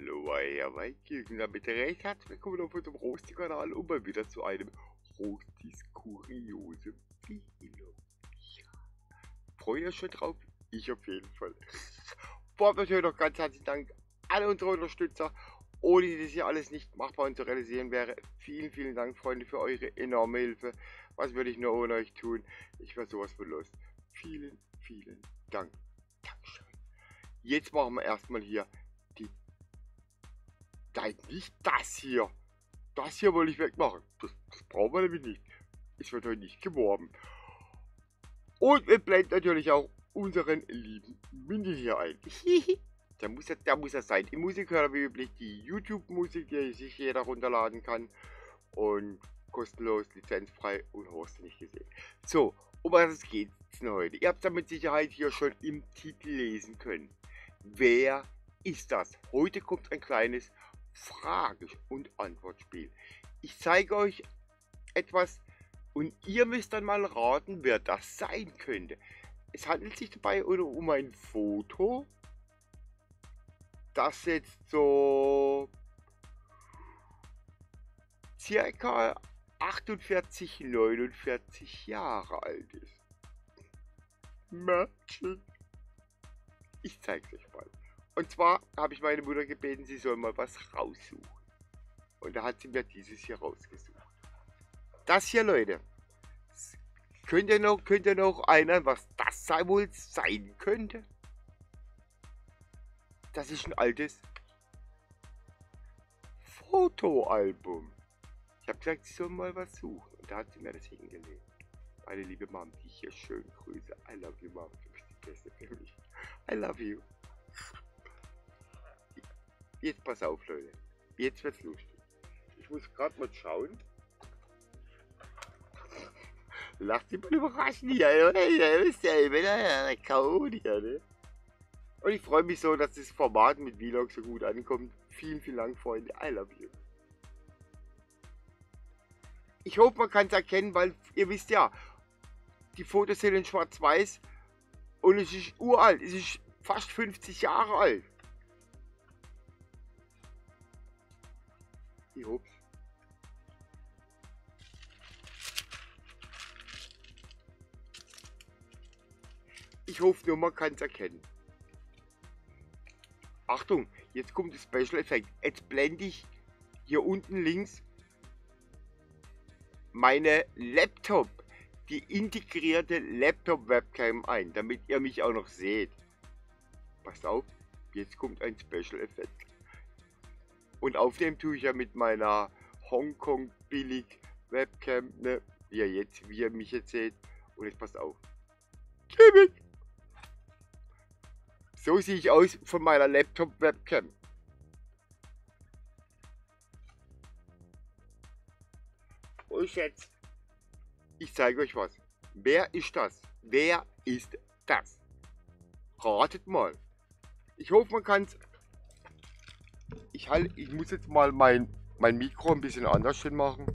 Hallo, euer Waldjürgen, damit recht herzlich willkommen auf unserem Rosti-Kanal und mal wieder zu einem Rostis kuriosem Video. Ja. Freut ihr euch schon drauf? Ich auf jeden Fall. Vorab natürlich noch ganz herzlichen Dank an unsere Unterstützer, ohne die das hier alles nicht machbar und zu realisieren wäre. Vielen, vielen Dank, Freunde, für eure enorme Hilfe. Was würde ich nur ohne euch tun? Ich wäre sowas von los. Vielen, vielen Dank. Dankeschön. Jetzt machen wir erstmal hier die... Nein, nicht das hier. Das hier wollte ich wegmachen. Das brauchen wir nämlich nicht. Es wird heute nicht geworben. Und wir blenden natürlich auch unseren lieben Mini hier ein. der muss ja sein. Die Musik hört wie üblich die YouTube-Musik, die sich jeder runterladen kann. Und kostenlos, lizenzfrei und hast du nicht gesehen. So, um was geht es denn heute? Ihr habt es ja mit Sicherheit hier schon im Titel lesen können. Wer ist das? Heute kommt ein kleines Frage- und Antwortspiel. Ich zeige euch etwas und ihr müsst dann mal raten, wer das sein könnte. Es handelt sich dabei um ein Foto, das jetzt so circa 48, 49 Jahre alt ist. Magic. Ich zeige es euch mal. Und zwar habe ich meine Mutter gebeten, sie soll mal was raussuchen. Und da hat sie mir dieses hier rausgesucht. Das hier, Leute. Könnt ihr noch einer, was das wohl sein könnte? Das ist ein altes Fotoalbum. Ich habe gesagt, sie soll mal was suchen. Und da hat sie mir das hingelegt. Meine liebe Mom, die ich hier schön grüße. I love you, Mom. Du bist die Beste für mich. I love you. Jetzt pass auf, Leute. Jetzt wird's lustig. Ich muss gerade mal schauen. Lacht sich mal überraschen hier. Und ich freue mich so, dass das Format mit Vlog so gut ankommt. Vielen, vielen Dank, Freunde. I love you. Ich hoffe, man kann es erkennen, weil ihr wisst ja, die Fotos sind in Schwarz-Weiß und es ist uralt. Es ist fast 50 Jahre alt. Ich hoffe. Ich hoffe nur, man kann es erkennen. Achtung, jetzt kommt der Special Effekt. Jetzt blende ich hier unten links meine die integrierte Laptop-Webcam ein, damit ihr mich auch noch seht. Passt auf, jetzt kommt ein Special Effekt. Und aufnehmen tue ich ja mit meiner Hongkong billig Webcam, ne? Wie ihr mich jetzt seht. Und jetzt passt auf. So sehe ich aus von meiner Laptop-Webcam. Und jetzt, ich zeige euch was. Wer ist das? Wer ist das? Ratet mal. Ich hoffe, man kann es... Ich muss jetzt mal mein Mikro ein bisschen anders hin machen.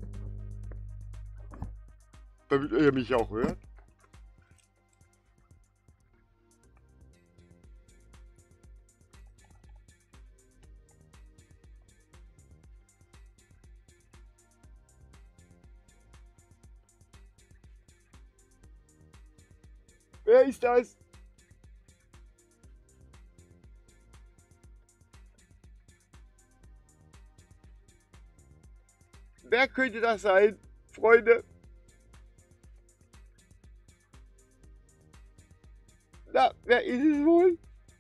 Damit ihr mich auch hört. Wer ist das? Wer könnte das sein, Freunde? Na, wer ist es wohl?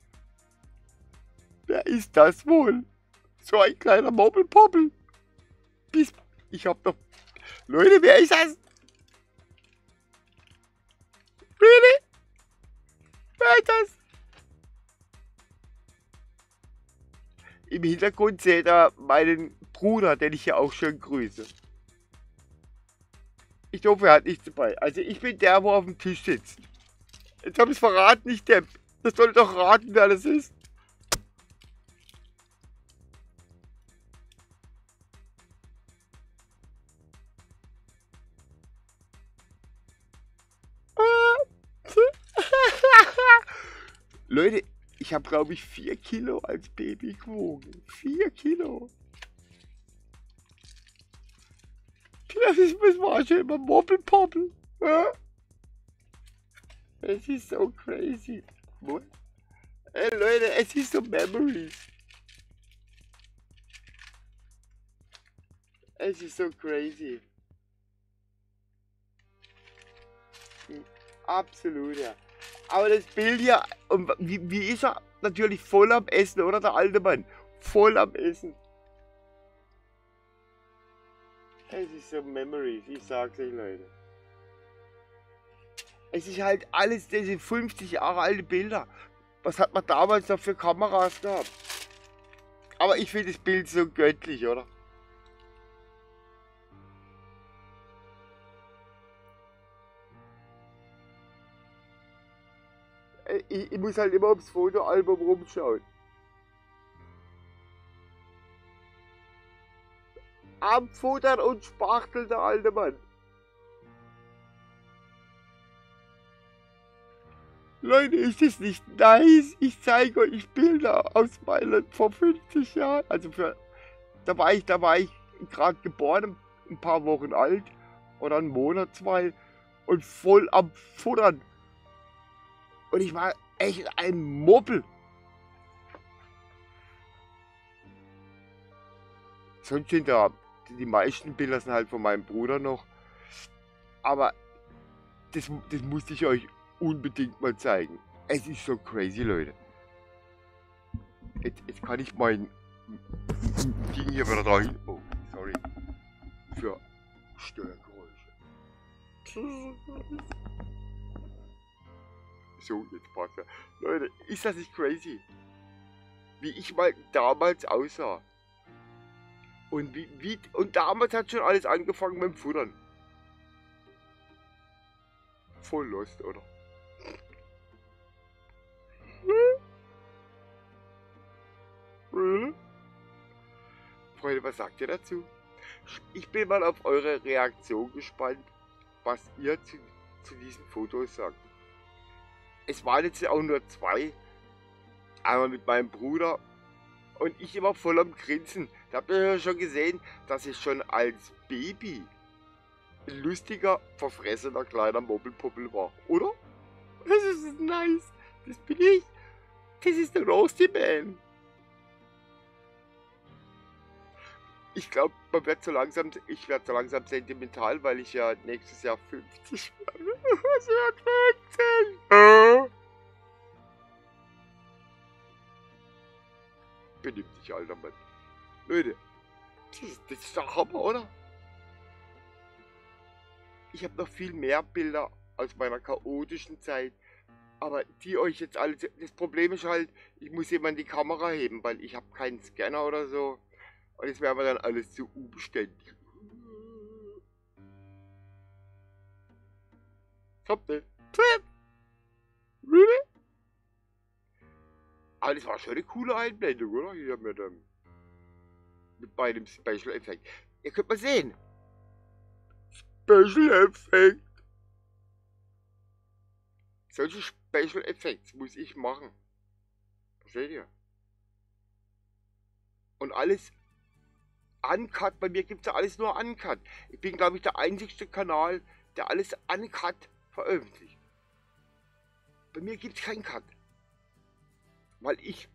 Wer ist das wohl? So ein kleiner Moppelpoppel. Ich hab doch... Leute, wer ist das? Really? Wer ist das? Im Hintergrund seht ihr meinen Bruder, den ich hier auch schön grüße. Ich hoffe, er hat nichts dabei. Also ich bin der, wo auf dem Tisch sitzt. Jetzt habe ich es verraten, nicht Depp. Das soll doch raten, wer das ist. Leute, Ich habe, glaube ich, 4 Kilo als Baby gewogen. 4 Kilo. Das war schon immer Moppelpoppel. Ja? Es ist so crazy. Ey Leute, es ist so Memories. Es ist so crazy. Absolut, ja. Aber das Bild hier, und wie ist er? Natürlich voll am Essen, oder der alte Mann? Voll am Essen. Es ist so Memories, ich sag's euch, Leute. Es ist halt alles diese 50 Jahre alte Bilder. Was hat man damals noch für Kameras gehabt? Aber ich finde das Bild so göttlich, oder? Ich muss halt immer aufs Fotoalbum rumschauen. Am Futtern und Spachteln, der alte Mann. Leute, ist das nicht nice? Ich zeige euch Bilder aus Mailand vor 50 Jahren. Also da war ich gerade geboren, ein paar Wochen alt. Oder einen Monat, 2. Und voll am Futtern. Und ich war echt ein Moppel. Sonst sind da die meisten Bilder sind halt von meinem Bruder noch. Aber das musste ich euch unbedingt mal zeigen. Es ist so crazy, Leute. Jetzt kann ich mein Ding hier wieder rein. Oh, sorry. Für Störgeräusche. So, jetzt passt er. Leute, ist das nicht crazy? Wie ich mal damals aussah. Und und damals hat schon alles angefangen mit dem Futtern. Voll lost, oder? Freunde, was sagt ihr dazu? Ich bin mal auf eure Reaktion gespannt, was ihr zu diesen Fotos sagt. Es waren jetzt auch nur 2. Einmal mit meinem Bruder und ich immer voll am Grinsen. Da habt ihr ja schon gesehen, dass ich schon als Baby ein lustiger, verfressener kleiner Moppelpoppel war, oder? Das ist nice. Das bin ich. Das ist der Roasty Man. Ich glaube, ich werde so langsam sentimental, weil ich ja nächstes Jahr 50 werde. Es wird 50. Benimm dich, alter Mann. Leute, das ist der Hammer, oder? Ich habe noch viel mehr Bilder aus meiner chaotischen Zeit. Aber die euch jetzt alle... Das Problem ist halt, ich muss jemand die Kamera heben, weil ich habe keinen Scanner oder so. Und das wäre mir dann alles zu umständlich. Top, ne? Aber das war schon eine coole Einblendung, oder? Hier mit bei dem Special Effekt. Ihr könnt mal sehen. Special Effekt. Solche Special Effects muss ich machen. Versteht ihr? Und alles uncut. Bei mir gibt es ja alles nur uncut. Ich bin, glaube ich, der einzigste Kanal, der alles uncut veröffentlicht. Bei mir gibt es keinen Cut. Weil ich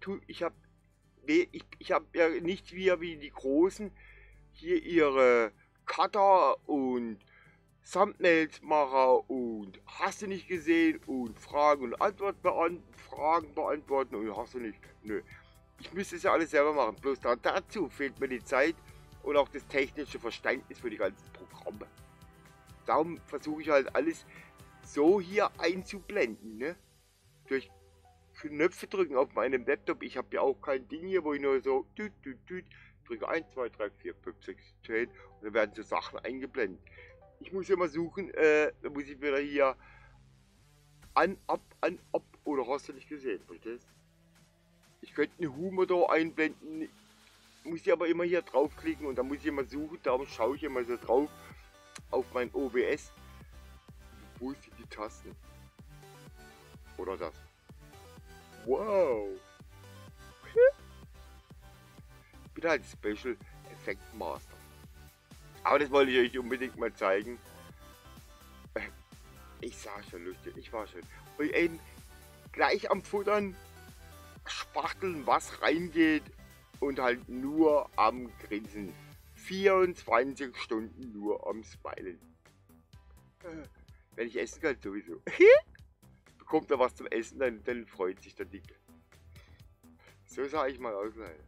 habe ja nicht wie die Großen hier ihre Cutter und Thumbnails mache und hast du nicht gesehen und Fragen und Fragen beantworten und hast du nicht. Nö. Ich müsste es ja alles selber machen. Bloß dazu fehlt mir die Zeit und auch das technische Verständnis für die ganzen Programme. Darum versuche ich halt alles so hier einzublenden, ne? Durch Knöpfe drücken auf meinem Laptop. Ich habe ja auch kein Ding hier, wo ich nur so drücke 1, 2, 3, 4, 5, 6, 10 und dann werden so Sachen eingeblendet. Ich muss ja mal suchen, da muss ich wieder hier an, ab oder hast du nicht gesehen, verstehst? Ich könnte eine Humor da einblenden, muss ich aber immer hier draufklicken und dann muss ich immer suchen, darum schaue ich immer so drauf auf mein OBS. Wo sind die Tasten? Oder das? Wow. Bin halt Special Effect Master. Aber das wollte ich euch unbedingt mal zeigen. Ich sah schon lustig, ich war schon. Und eben gleich am Futtern spachteln, was reingeht und halt nur am Grinsen. 24 Stunden nur am Smilen. Wenn ich essen kann, sowieso. Bekommt er was zum Essen, dann freut sich der Dicke. So sah ich mal aus, Leute.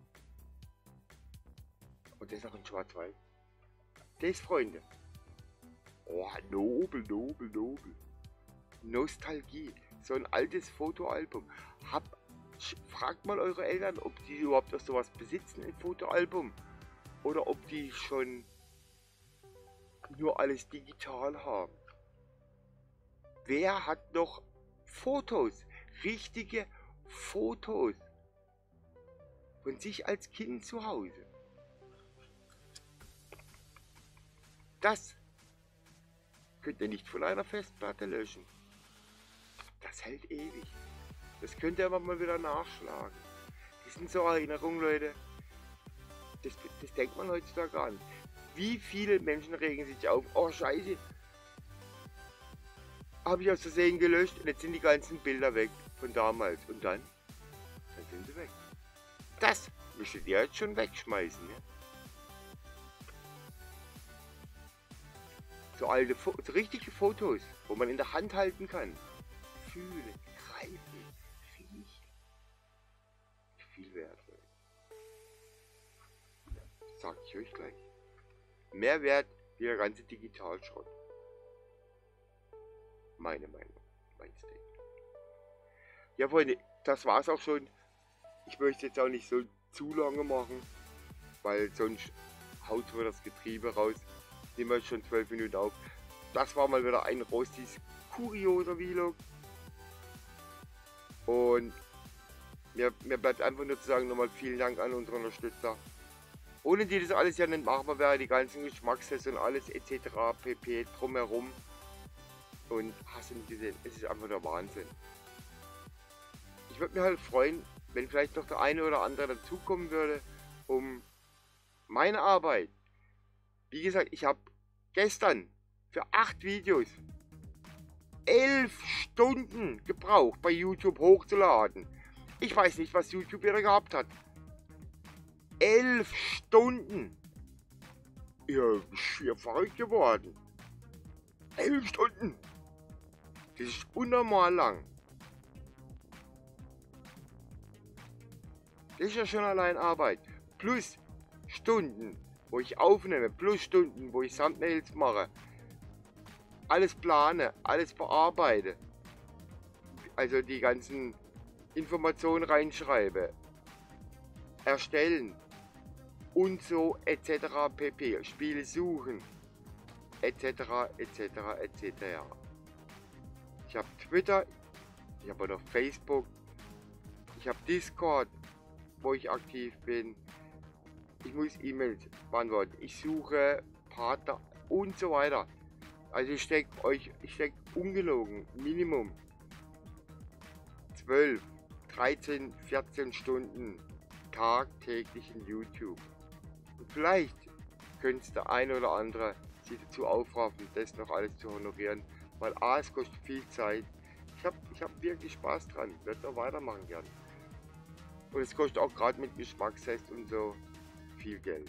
Und das ist auch in Schwarz-Weiß. Das, Freunde. Oh, nobel, nobel, nobel. Nostalgie. So ein altes Fotoalbum. Fragt mal eure Eltern, ob die überhaupt noch sowas besitzen, ein Fotoalbum. Oder ob die schon nur alles digital haben. Wer hat noch Fotos? Richtige Fotos. Von sich als Kind zu Hause. Das könnt ihr nicht von einer Festplatte löschen. Das hält ewig. Das könnt ihr aber mal wieder nachschlagen. Das sind so Erinnerungen, Leute. Das denkt man heutzutage gar nicht. Wie viele Menschen regen sich auf? Oh, Scheiße. Habe ich aus Versehen gelöscht und jetzt sind die ganzen Bilder weg von damals. Und dann sind sie weg. Das müsstet ihr jetzt schon wegschmeißen. Ne? So alte, so richtige Fotos, wo man in der Hand halten kann. Fühlen, greifen, riechen. Viel wert. Sag ich euch gleich. Mehr wert wie der ganze Digitalschrott. Meine Meinung, mein Statement. Ja, Freunde, das war's auch schon. Ich möchte jetzt auch nicht so zu lange machen, weil sonst haut mir das Getriebe raus. Nehmen wir jetzt schon 12 Minuten auf. Das war mal wieder ein Rostis kurioser Vlog. Und mir bleibt einfach nur zu sagen, nochmal vielen Dank an unsere Unterstützer. Ohne die das alles ja nicht machbar wäre, die ganzen Geschmackstests und alles etc. pp. Drumherum. Und hast du nicht gesehen, es ist einfach der Wahnsinn. Ich würde mich halt freuen, wenn vielleicht noch der eine oder andere dazukommen würde, um meine Arbeit. Wie gesagt, ich habe gestern für 8 Videos 11 Stunden gebraucht, bei YouTube hochzuladen. Ich weiß nicht, was YouTube wieder gehabt hat. 11 Stunden. Ihr schier verrückt geworden. 11 Stunden. Das ist unnormal lang. Das ist ja schon allein Arbeit. Plus Stunden, wo ich aufnehme. Plus Stunden, wo ich Thumbnails mache. Alles plane, alles bearbeite. Also die ganzen Informationen reinschreibe. Erstellen. Und so etc. pp. Spiele suchen. Etc. etc. etc. Ich habe Twitter. Ich habe noch Facebook. Ich habe Discord, wo ich aktiv bin. Ich muss E-Mails beantworten. Ich suche Partner und so weiter. Also ich stecke ungelogen Minimum 12, 13, 14 Stunden tagtäglich in YouTube. Und vielleicht könnte der eine oder andere sich dazu aufraffen, das noch alles zu honorieren, weil A, es kostet viel Zeit. Ich hab wirklich Spaß dran, ich werde auch weitermachen gern. Und es kostet auch gerade mit Geschmackstest und so viel Geld.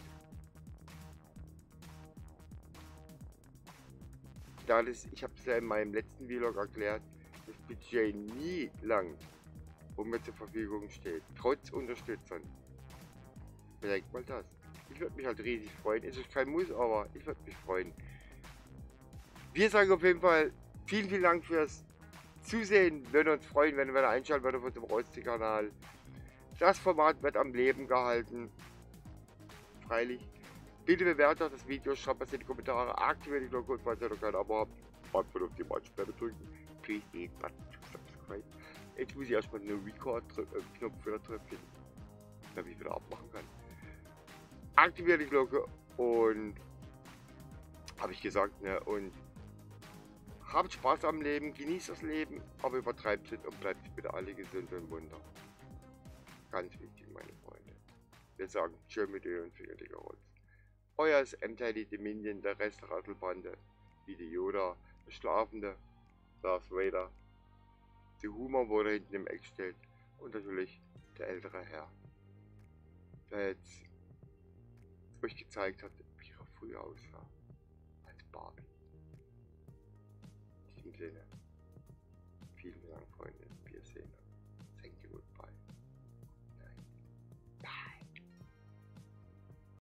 Ich habe es ja in meinem letzten Vlog erklärt, das Budget nie langt, wo mir zur Verfügung steht, trotz Unterstützern. Bedenkt mal das. Ich würde mich halt riesig freuen. Es ist kein Muss, aber ich würde mich freuen. Wir sagen auf jeden Fall vielen, vielen Dank fürs Zusehen. Wir würden uns freuen, wenn ihr wieder einschalten würdet auf unserem Rosti-Kanal. Das Format wird am Leben gehalten. Freilich. Bitte bewertet auch das Video, schreibt was in die Kommentare, aktiviert die Glocke und falls ihr noch kein Abo habt, einfach auf die Mausperle drücken. Please hit button to subscribe. Jetzt muss ich erstmal einen Record-Knopf wieder drücken, damit ich wieder abmachen kann. Aktiviert die Glocke und habe ich gesagt, ne, und Habt Spaß am Leben, genießt das Leben, aber übertreibt es und bleibt bitte alle gesund und munter. Ganz wichtig, meine Freunde. Wir sagen Tschö mit Öl und Fingerdiger Rotz. Euer ist M-Teddy, die Minion, der Rest der Rasselbande, wie die Yoda, der Schlafende, Darth Vader, die Humor wurde hinten im Eck steht und natürlich der ältere Herr, der jetzt euch gezeigt hat, wie er früher aussah, als Barbie. In diesem Sinne, vielen Dank, Freunde, wir sehen uns.